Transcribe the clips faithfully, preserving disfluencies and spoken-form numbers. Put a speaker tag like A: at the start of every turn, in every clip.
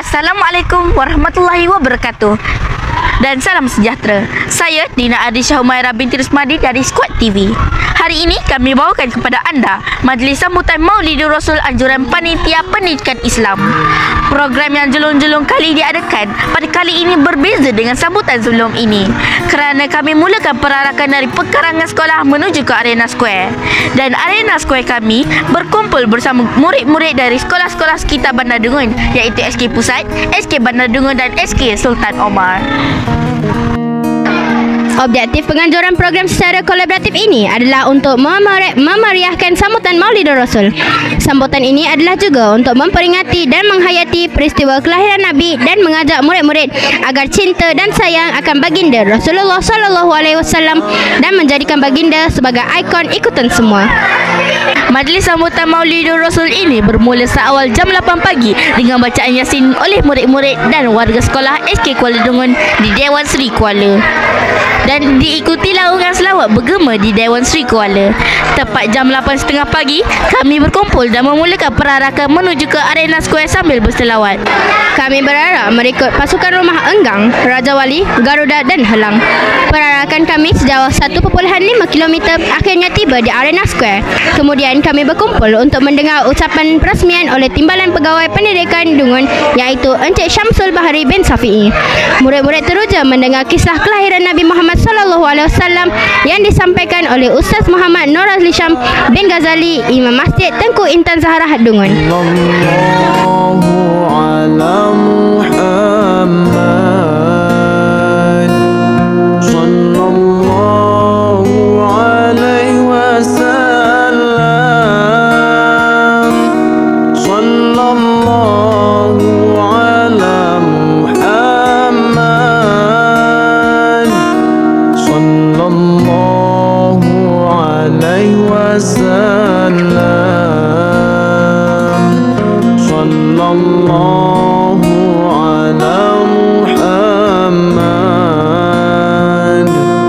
A: Assalamualaikum warahmatullahi wabarakatuh. Dan salam sejahtera. Saya Dina Adisha Humaira binti Rusmadi dari Squad T V. Hari ini kami bawakan kepada anda Majlis Sambutan Maulidur Rasul Anjuran Panitia Pendidikan Islam. Program yang jelung-jelung kali diadakan pada kali ini berbeza dengan sambutan sebelum ini, kerana kami mulakan perarakan dari pekarangan sekolah menuju ke Arena Square. Dan Arena Square kami berkumpul bersama murid-murid dari sekolah-sekolah sekitar Bandar Dungun, iaitu S K Pusat, S K Bandar Dungun dan S K Sultan Omar.
B: Objektif penganjuran program secara kolaboratif ini adalah untuk memeri- memeriahkan sambutan Maulidur Rasul. Sambutan ini adalah juga untuk memperingati dan menghayati peristiwa kelahiran Nabi dan mengajak murid-murid agar cinta dan sayang akan baginda Rasulullah sallallahu alaihi wasallam dan menjadikan baginda sebagai ikon ikutan semua.
A: Majlis sambutan Maulidur Rasul ini bermula seawal jam lapan pagi dengan bacaan Yasin oleh murid-murid dan warga sekolah S K Kuala Dungun di Dewan Seri Kuala. Dan diikuti laungan selawat bergema di Dewan Seri Kuala. Tepat jam lapan tiga puluh pagi, kami berkumpul dan memulakan perarakan menuju ke Arena Square sambil berselawat.
B: Kami berharap merikut pasukan Rumah Enggang, Raja Wali, Garuda dan Helang. Perarakan kami sejauh satu perpuluhan lima kilometer akhirnya tiba di Arena Square. Kemudian kami berkumpul untuk mendengar ucapan perasmian oleh Timbalan Pegawai Pendidikan Dungun, iaitu Encik Syamsul Bahari bin Safi'i. Murid-murid teruja mendengar kisah kelahiran Nabi Muhammad sallallahu alaihi wasallam yang disampaikan oleh Ustaz Muhammad Nur Azli Syam bin Ghazali, Imam Masjid Tengku Intan Zahra Dungun.
C: Sallallahu ala Muhammad sallallahu alaihi wasallam sallallahu ala Muhammad sallallahu alaihi wasallam sallallahu ala Muhammad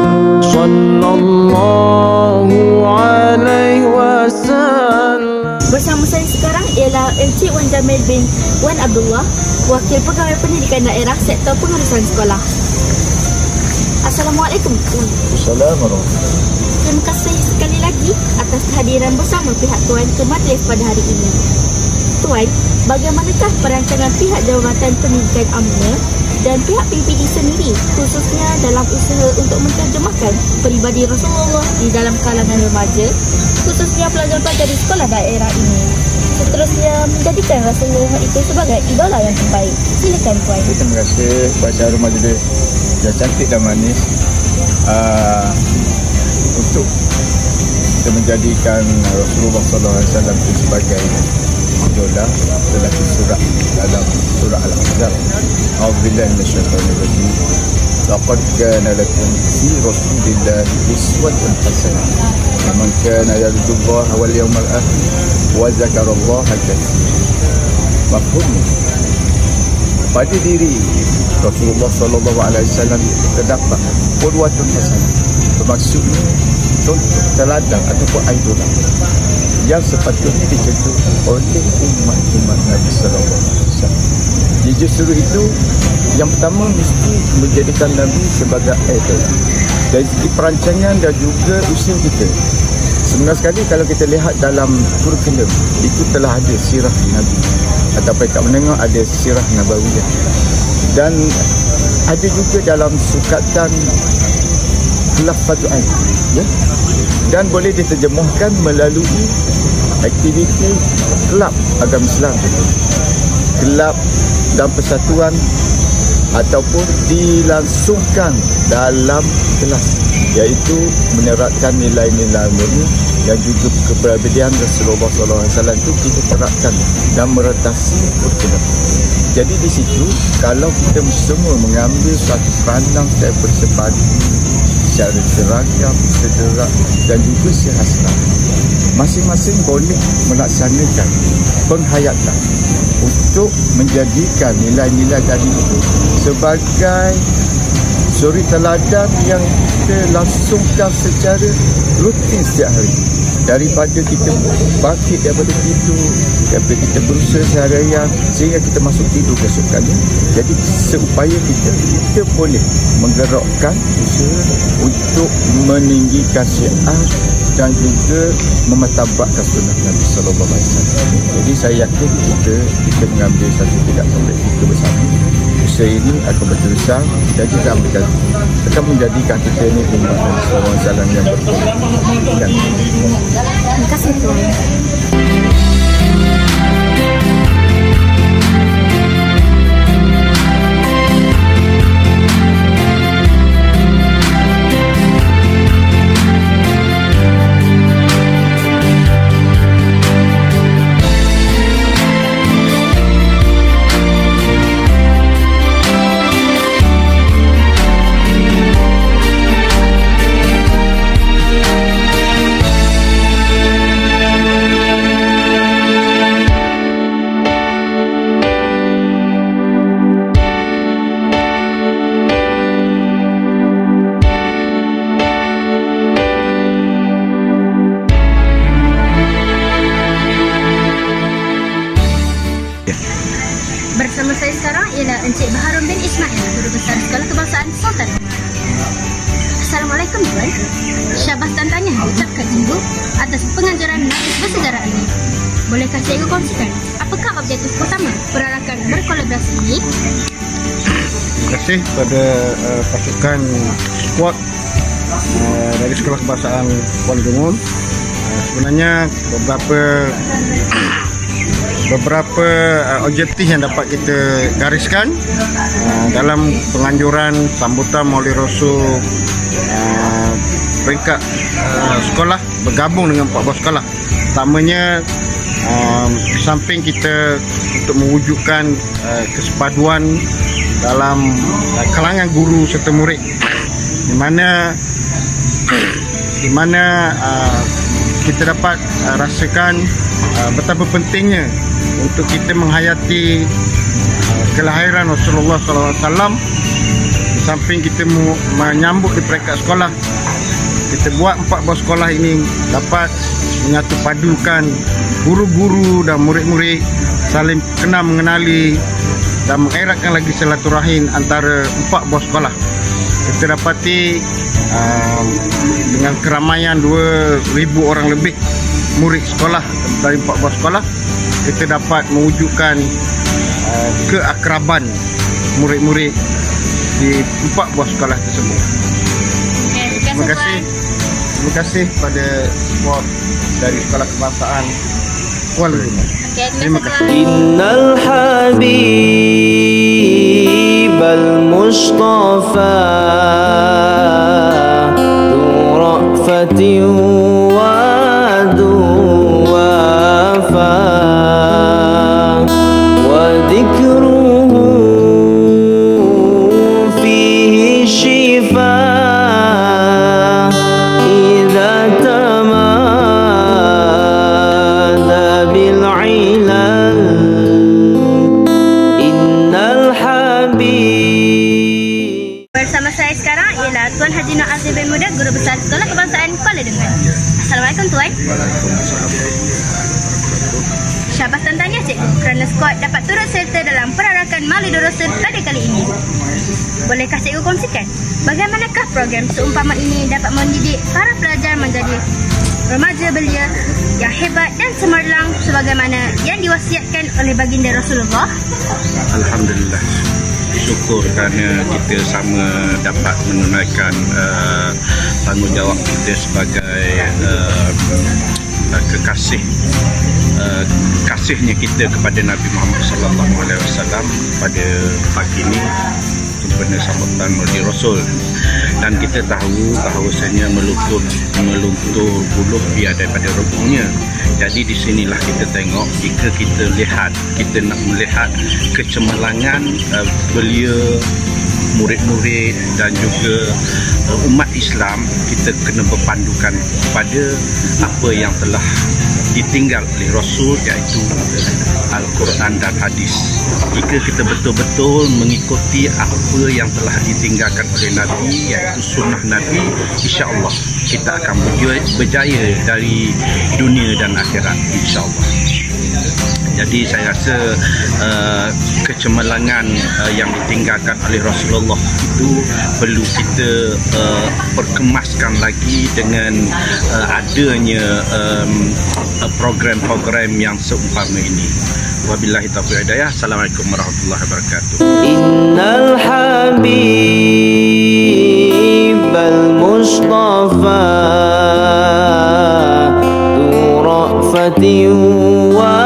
C: sallallahu alaihi wasallam.
A: Bersama saya sekarang ialah Encik Wan Jamil bin Wan Abdullah, Wakil Pegawai Pendidikan Daerah Sektor Pengurusan Sekolah. Assalamualaikum.
C: Assalamualaikum.
A: Terima kasih sekali lagi atas kehadiran bersama pihak Tuan ke majlis pada hari ini. Tuan, bagaimanakah perancangan pihak Jabatan Pendidikan UMNO dan pihak P P D sendiri khususnya dalam usaha untuk menterjemahkan peribadi Rasulullah di dalam kalangan remaja, khususnya pelajar-pelajar di sekolah daerah ini, seterusnya menjadikan Rasulullah itu sebagai idola yang terbaik? Silakan Tuan.
D: Terima kasih Baca Rumah Jadi yang cantik dan manis. Uh, untuk kita menjadikan Rasulullah sallallahu alaihi wasallam itu sebagai idola dalam surah dalam surah Al-Ahzab. A'udzubillahi minasyaitonir rajim. Laqad kana lakum fi Rasulillahi uswatun hasanah liman kana yarjullaha wal yawmal akhir wa dzakarallaha katsiran. Mafhum? Pada diri Rasulullah sallallahu alaihi wasallam terdapat qudwatun hasanah. Bermaksudnya contoh teladan ataupun idola yang sepatutnya dicontoh oleh umat-umat Nabi sallallahu alaihi wasallam. Jadi justru itu yang pertama mesti menjadikan Nabi sebagai idol dari segi perancangan dan juga usaha kita. Sebenarnya sekali kalau kita lihat dalam kurikulum itu telah ada sirah Nabi atau peringkat menengah ada sirah Nabawiyah, dan ada juga dalam sukatan Khilafat Ain, ya, dan boleh diterjemahkan melalui aktiviti kelab agama Islam, kelab dan persatuan, ataupun dilangsungkan dalam kelas, iaitu menerapkan nilai-nilai murni dan juga kepribadian Rasulullah sallallahu alaihi wasallam itu kita terapkan dan meretasi kurikulum. Jadi di situ kalau kita semua mengambil satu pandang secara bersepadu, secara seragam, sederhana dan juga sehasrat, masing-masing boleh melaksanakan penghayatan untuk menjadikan nilai-nilai tadi itu sebagai suri teladan yang kita langsungkan secara rutin setiap hari. daripada kita bangkit daripada tidur, daripada kita berusaha seharian sehingga kita masuk tidur keesokannya. Jadi seupaya kita kita boleh menggerakkan usaha untuk meninggikan syiar dan juga memertabatkan sunnah Nabi sallallahu alaihi wasallam. Jadi saya yakin kita kita mengambil satu tindakan baik kita bersama. Usaha ini akan berterusan dan juga akan, akan menjadikan kita ini umat Nabi sallallahu alaihi wasallam yang berkembang.
B: Terima kasih Tuan. Bersama saya sekarang ialah Encik Baharun bin Ismail, Guru Besar Sekolah Kebangsaan Sultan Omar. Assalamualaikum Tuan. Syabas dan tahniah diucapkan Cikgu atas penganjuran najis bersejarah ini. Bolehkah Cikgu kongsikan apakah objektif utama perarakan berkolaborasi ini?
E: Terima kasih kepada uh, pasukan skuad uh, dari Sekolah Kebangsaan Kuala Lumpur. Uh, sebenarnya beberapa beberapa uh, objektif yang dapat kita gariskan uh, dalam penganjuran sambutan Maulid Rasul uh, peringkat uh, sekolah bergabung dengan empat buah sekolah. Pertamanya, uh, samping kita untuk mewujudkan uh, kesepaduan dalam uh, kalangan guru serta murid, di mana di mana uh, kita dapat uh, rasakan uh, betapa pentingnya untuk kita menghayati uh, kelahiran Rasulullah sallallahu alaihi wasallam. Di samping kita menyambut di peringkat sekolah, kita buat empat buah sekolah ini dapat menyatu padukan guru-guru dan murid-murid saling kenal mengenali dan mengeratkan lagi silaturahim antara empat buah sekolah. Kita dapati uh, dengan keramaian dua ribu orang lebih murid sekolah dari empat buah sekolah, kita dapat mewujudkan uh, keakraban murid-murid di empat buah sekolah tersebut.
B: Okay,
E: Terima kasih. Terima kasih kepada skuad dari Sekolah Kebangsaan Kuala Lumpur.
B: Okay,
E: Terima kasih.
C: Innal habibal mustafa du ra'fatin wa du wafa wa dhikruhu fihi shifa idza tamada bil ilal innal habib.
B: Bersama saya sekarang ialah Tuan Haji Nur Azim bin Muda, Guru Besar Sekolah Kebangsaan Kuala Lumpur. Assalamualaikum Tuan. Syabas dan tahniah Cikgu kerana skuad dapat turut serta dalam perarakan Maulid Rasul pada kali ini. Bolehkah Cikgu kongsikan bagaimanakah program seumpama ini dapat mendidik para pelajar menjadi remaja belia yang hebat dan cemerlang sebagaimana yang diwasiatkan oleh baginda Rasulullah?
F: Alhamdulillah, syukur kerana kita sama dapat menunaikan uh, tanggungjawab kita sebagai uh, uh, kekasih uh, kasihnya kita kepada Nabi Muhammad sallallahu alaihi wasallam pada pagi ini sempena sambutan Maulid Rasul. Dan kita tahu bahawasanya meluntur meluntur buluh biar daripada rukuknya. Jadi di sinilah kita tengok, jika kita lihat, kita nak melihat kecemerlangan uh, belia murid-murid dan juga uh, umat Islam, kita kena berpandukan pada apa yang telah ditinggal oleh Rasul, iaitu Al-Quran dan hadis. Jika kita betul-betul mengikuti apa yang telah ditinggalkan oleh Nabi, iaitu sunnah Nabi, insya-Allah kita akan berjaya, berjaya dari dunia dan akhirat, insya-Allah. Jadi saya rasa uh, kecemerlangan uh, yang ditinggalkan oleh Rasulullah itu perlu kita uh, perkemaskan lagi dengan uh, adanya um, uh, program-program yang seumpama ini. Wabillahi taufiq hidayah. Assalamualaikum warahmatullahi wabarakatuh.
C: Innal habib al-mustafa tu ra'fati wa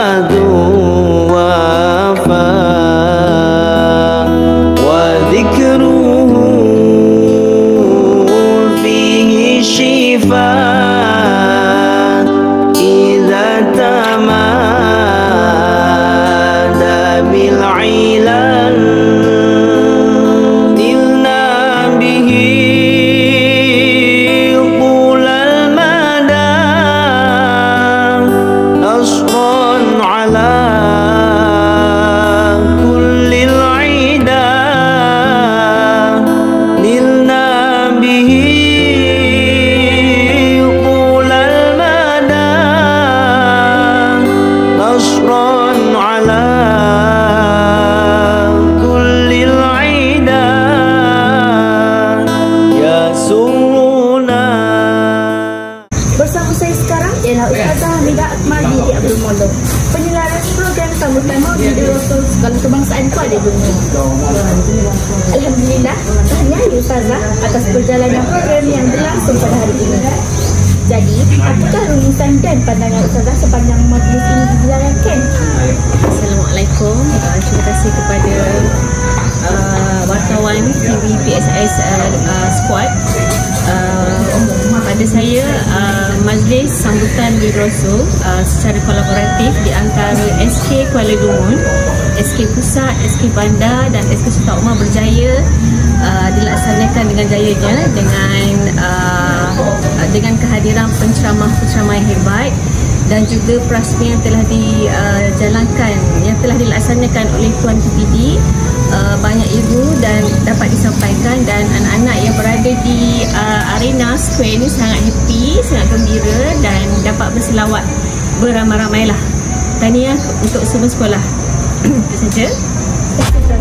A: bersama saya sekarang ialah Ustazah Hamidah Akmali di Abdul Molo, penyelaras program sambutan Maulid Rasul segala kebangsaan Kuala Dunia. Alhamdulillah, tahniah Ustazah atas perjalanan program yang berlangsung pada hari ini. Jadi, apakah rumusan dan pandangan Ustazah sepanjang majlis ini dijalankan?
G: Assalamualaikum. Uh, terima kasih kepada uh, wartawan T V P S S uh, uh, Squad. Uh, pada saya, uh, majlis sambutan Maulid Rasul uh, secara kolaboratif di antara S K Kuala Lumpur, S K Pusat, S K Bandar dan S K Sultan Omar Berjaya uh, dilaksanakan dengan jayanya dengan uh, dengan kehadiran penceramah-penceramah yang hebat dan juga perasmian yang telah dijalankan, yang telah dilaksanakan oleh Tuan P P D. Uh, banyak ilmu dan dapat disampaikan, dan anak-anak yang berada di uh, arena square ini sangat happy, sangat gembira dan dapat berselawat beramai-ramai lah. Tahniah untuk semua sekolah. Itu saja.